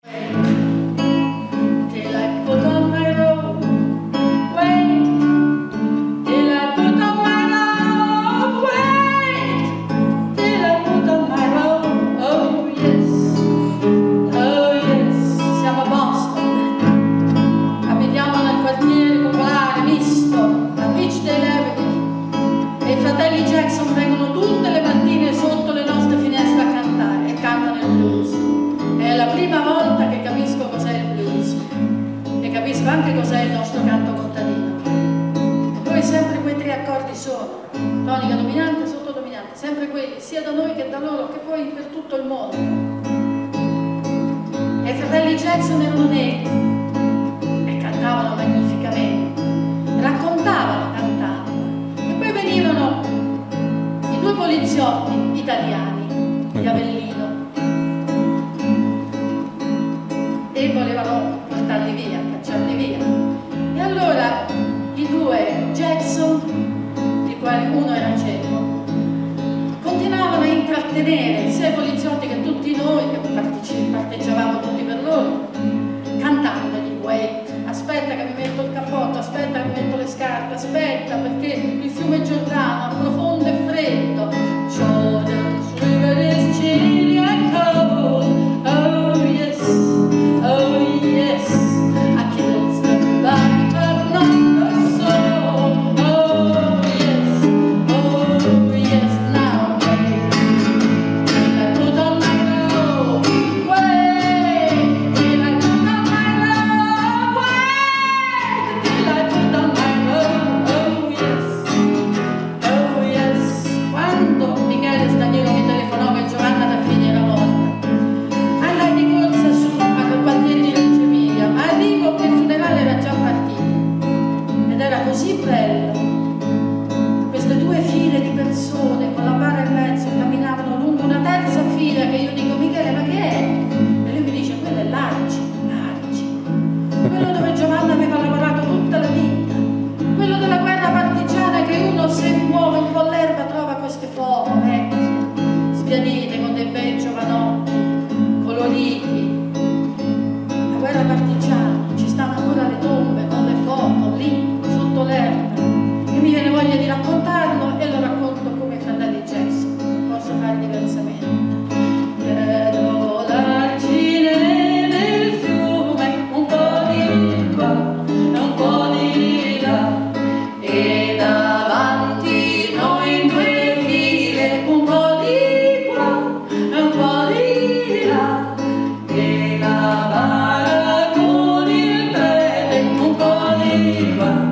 fratelli Jackson vengono tutte le mattine sotto le nostre finestre a cantare e cantano il blues. È la prima volta che capisco cos'è il blues e capisco anche cos'è il nostro canto contadino. E poi sempre quei tre accordi sono tonica dominante, sottodominante, sempre quelli, sia da noi che da loro, che poi per tutto il mondo. E i fratelli Jackson erano neri e cantavano magnificamente, raccontavano cantando. E poi venivano i due poliziotti italiani di Avellino e volevano portarli via, cacciarli via. E allora i due Jackson, di quali uno era cieco, continuavano a intrattenere sia i poliziotti che tutti noi che parteggiavamo tutti per loro, cantandogli: wait, aspetta che mi metto il cappotto, aspetta che mi metto le scarpe, aspetta perché il fiume Giordano profondo e freddo, Jordan's river is chilly and cold, oh yes, I killed the body but not the soul, oh yes, now wait till I put on my robe, wait till I put on my robe, wait till I put on my robe, oh yes, quando Michele Stagnero mi telefonò che Giovanna Taffini era morta, andai di corsa su al quartiere di Reggio Emilia, ma arrivo che il funerale era già partito ed era così bello. Queste due file di persone con la bara in mezzo camminavano lungo una terza fila che io dico: Michele, ma che è? E lui mi dice: quello è l'Arci, quello dove Giovanna aveva lavorato tutta la vita, quello della guerra partigiana, che uno se muove un po' l'erba trova queste foto, sbiadite con dei bei giovanotti coloriti. La guerra partigiana, ci stanno ancora le tombe con le foto lì sotto l'erba, e mi viene voglia di raccontarlo e lo racconto come i fratelli Jackson, non posso fare diversamente. Vedo l'argine nel fiume, un po' di qua e un po' di là, e davanti noi in due file, un po' di qua e un po' di là, e la bara con il prete, un po' di qua